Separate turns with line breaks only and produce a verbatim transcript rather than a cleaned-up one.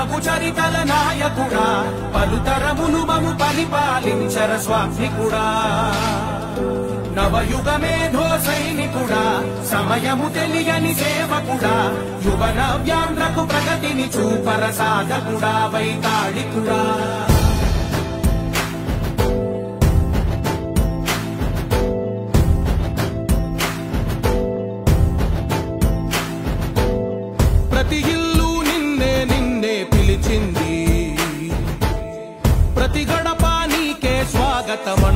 మగు చరితల నాయకుడా పలుతరములు మము పరిపాలించర స్వామికుడా నవయుగమేధో సైనికుడా సమయము తెలియని సేవకుడా యువ నవ్యాంధ్రకు ప్రగతిని చూపర సాధకుడా వైతాళికుడా ప్రతి ఇల్లు నిన్నే నిన్నే పిలిచింది ప్రతి గడప నీకే స్వాగతం